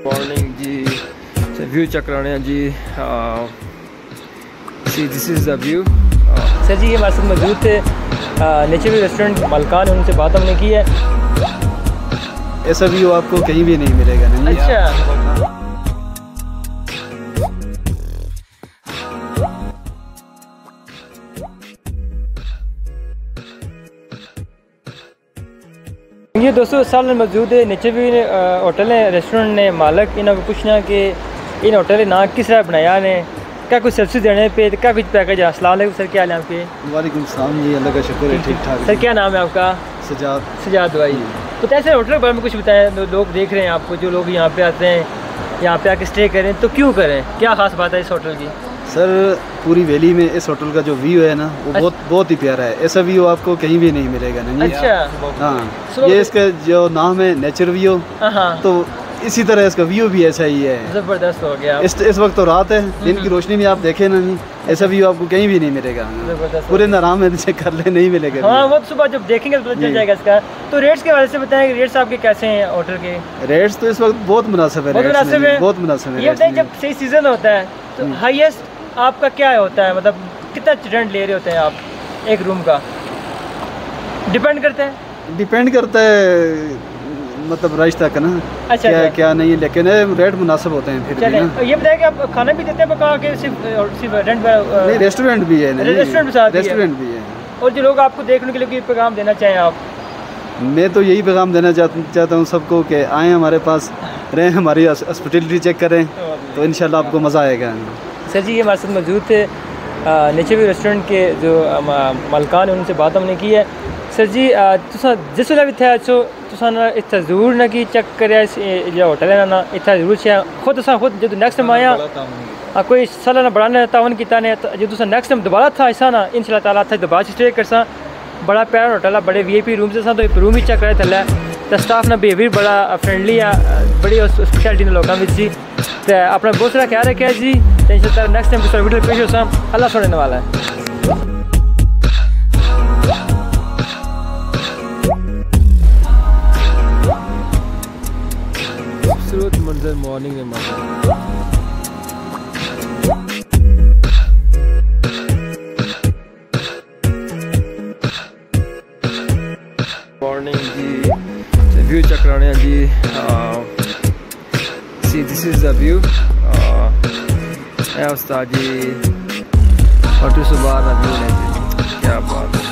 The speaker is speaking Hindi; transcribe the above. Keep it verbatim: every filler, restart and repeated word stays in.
मॉर्निंग जी, व्यू चेक कराने हैं जी। See this is the view. Sir जी ये हमारे साथ मौजूद थे नेचर व्यू रेस्टोरेंट मालकान, उनसे बात हमने की है। ऐसा व्यू आपको कहीं भी नहीं मिलेगा। नहीं? अच्छा, ये दोस्तों साल में मौजूद है नेचर व्यू होटल है, रेस्टोरेंट ने मालक इन्होंने पूछना कि इन होटल ने ना किस तरह बनाया ने, क्या कुछ सर्विस देने पे, क्या कुछ पैकेज है। अस्सलाम वालेकुम सर, क्या हाल है आपके? वालेकुम सलाम जी, अल्लाह का शुक्र है, ठीक ठाक। सर क्या नाम है आपका? सजाद। सजाद भाई, तो कैसे होटल के बारे में कुछ बताएं। लोग देख रहे हैं आपको, जो लोग यहाँ पे आते हैं, यहाँ पे आके स्टे करें तो क्यों करें, क्या खास बात है इस होटल की? सर पूरी वैली में इस होटल का जो व्यू है ना वो बहुत बहुत ही प्यारा है। ऐसा व्यू आपको कहीं भी नहीं मिलेगा। नहीं? अच्छा हाँ, ये इसका जो नाम है नेचर व्यू, तो इसी तरह इसका व्यू भी ऐसा ही है। जबरदस्त हो गया। इस इस वक्त तो रात है, दिन की रोशनी में आप देखें ना, नहीं ऐसा व्यू आपको कहीं भी नहीं मिलेगा। पूरे नाराम में चेक कर ले, नहीं मिलेगा। हाँ, वो सुबह जब देखेंगे तो पता चल जाएगा इसका। तो रेट्स के बारे से बताएं, रेट्स आपके कैसे हैं होटल के? रेट्स तो इस वक्त बहुत मुनासिब है, बहुत मुनासिब है, बहुत मुनासिब है। ये बताइए जब सही सीजन होता है तो हाईएस्ट आपका क्या होता है, मतलब कितना रेंट ले रहे होते हैं आप एक रूम का? डिपेंड करता है डिपेंड करता है मतलब राइस तक ना। अच्छा, क्या अच्छा। क्या नहीं, लेकिन रेट मुनासिब होते हैं फिर भी ना। ये बताया कि आप खाना भी देते हैं पका के, सिर्फ सिर्फ रेंट? नहीं, रेस्टोरेंट भी है। रेस्टोरेंट भी साथ रेस्टोरेंट भी है। और जो लोग आपको देखने के लिए पैगाम देना चाहें आप? मैं तो यही पैगाम देना चाहता हूँ सबको कि आएँ हमारे पास, रहें, हमारी हॉस्पिटलिटी चेक करें, तो इंशाल्लाह आपको मज़ा आएगा। सर जी ये हमारे साथ मौजूद थे नेचर व्यू रेस्टोरेंट के जो मालकान है, उनसे बात हमने की है। सर जी तुसा जिस वेला भी थे अच्छो तुसा ना इतना जरूर ना कि चेक करे जो होटल है ना, इतना जरूर छे खुद तुसा खुद जो नेक्स्ट टाइम आया हाँ कोई साल ना बढ़ाने तावन किता ने, जो तुसा नेक्स्ट टाइम दोबारा था ऐसा ना इंशाल्लाह ताला था दोबारा स्टे करसा। बड़ा प्यारा होटल है, बड़े वी आई पी रूम से तो रूम ही चेक करे थले, तो स्टाफ ना बिहेवियर बड़ा फ्रेंडली है, बड़ी हॉस्पिटैलिटी ने लोगों में जी। तो अपना बहुत सारा ख्याल रखे जी, तो इंशाल्लाह नेक्स्ट टाइम दूसरा वीडियो पेश हो अल्लाह सुनने वाला है। खूबसूरत मंजर मॉर्निंग में मॉर्निंग जी, व्यू चेक कराने हैं जी। See this is the view. उस्ताद जी होटल सुबह ना व्यू है जी, क्या बात है।